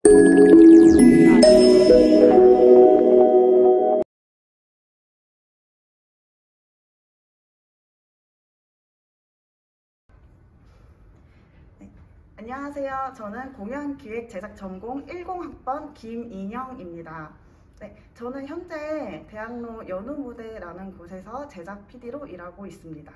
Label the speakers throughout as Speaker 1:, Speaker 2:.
Speaker 1: 네, 안녕하세요. 저는 공연기획 제작 전공 10학번 김인영입니다. 네, 저는 현재 대학로 연우무대라는 곳에서 제작 PD로 일하고 있습니다.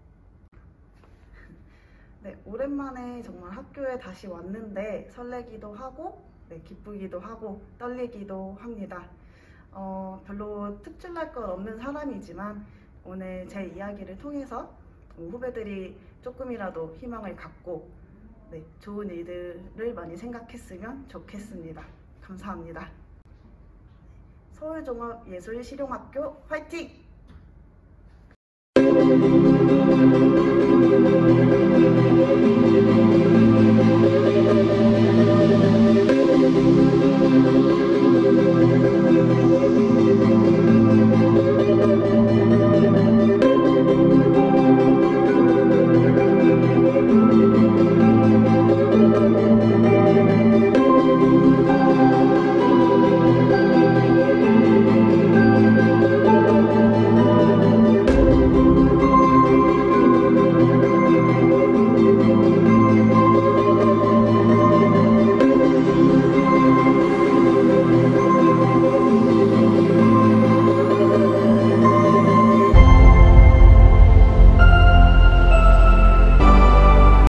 Speaker 1: 네, 오랜만에 정말 학교에 다시 왔는데 설레기도 하고 기쁘기도 하고 떨리기도 합니다. 별로 특출날 것 없는 사람이지만 오늘 제 이야기를 통해서 후배들이 조금이라도 희망을 갖고 좋은 일들을 많이 생각했으면 좋겠습니다. 감사합니다. 서울종합예술실용학교 화이팅!